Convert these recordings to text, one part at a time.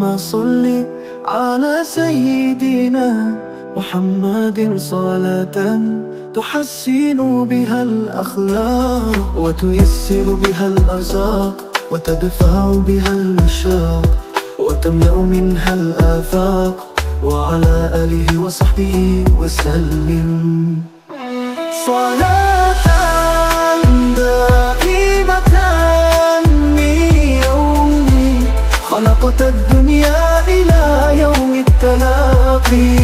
اللهم صل على سيدنا محمد صلاة تحسن بها الأخلاق وتيسر بها الأرزاق وتدفع بها المشاق وتملأ منها الآفاق وعلى آله وصحبه وسلم صلاة دائمة من يوم خلقت الدنيا إلى يوم التلاقي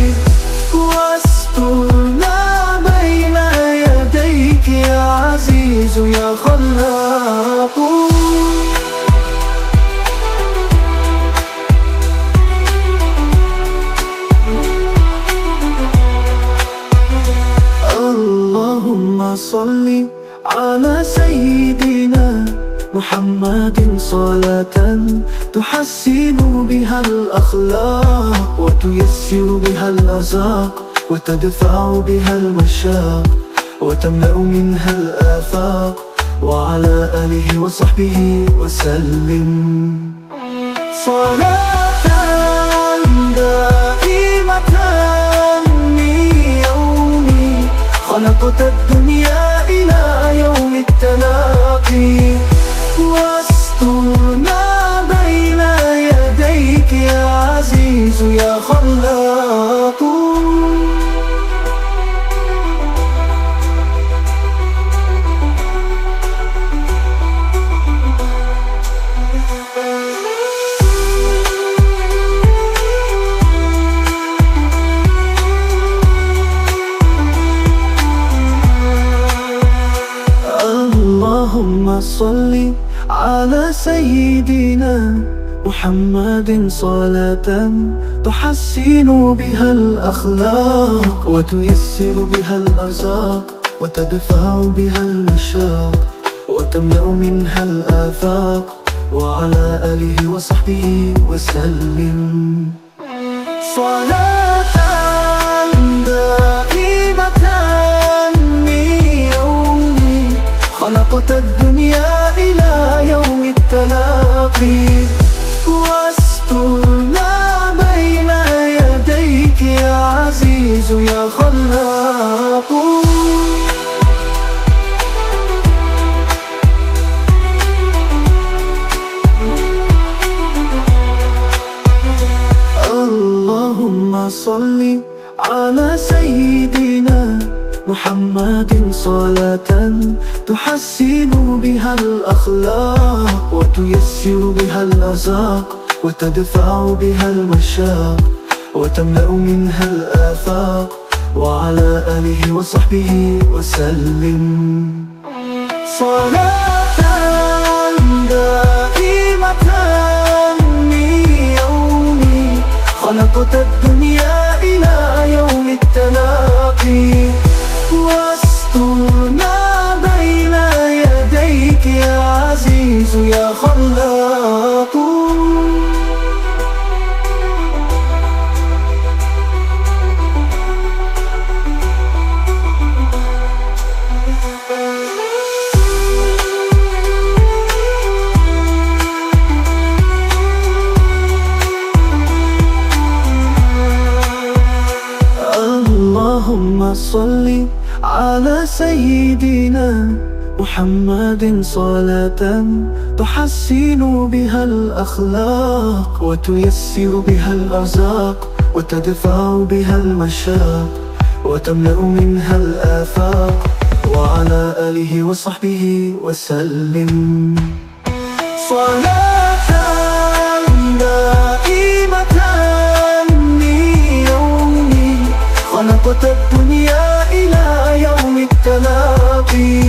واسترنا بين يديك يا عزيز يا خلاق اللهم صل على سيدنا محمد صلاة تحسن بها الأخلاق وتيسر بها الأرزاق وتدفع بها المشاق وتملأ منها الآفاق وعلى آله وصحبه وسلم صلاة دائمة من يوم خلقت الدنيا إلى يوم التلاقي واسترنا بين يديك يا عزيز يا خلاق اللهم صل على سيدنا محمد صلاة تحسن بها الأخلاق وتيسر بها الأرزاق وتدفع بها المشاق وتملأ منها الآفاق وعلى آله وصحبه وسلم صلاة دائمة خلقت الدنيا إلى يوم التلاقي واسترنا بين يديك يا عزيز يا خلاق اللهم صل على سيدنا محمد صلاة تحسن بها الأخلاق وتيسر بها الأرزاق وتدفع بها المشاق وتملأ منها الآفاق وعلى آله وصحبه وسلم صلاة دائمة من يوم خلقت الدنيا إلى يوم التلاقي واسترنا بين يديك يا عزيز يا خلاق اللهم صل على سيدنا محمد صلاة تحسن بها الأخلاق وتيسر بها الأرزاق وتدفع بها المشاق وتملأ منها الآفاق وعلى آله وصحبه وسلم صلاة دائمة من يوم خلقت الدنيا إلى يوم التلاقي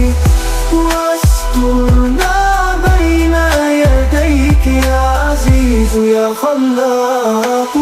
واسترنا بين يديك يا عزيز يا خلاق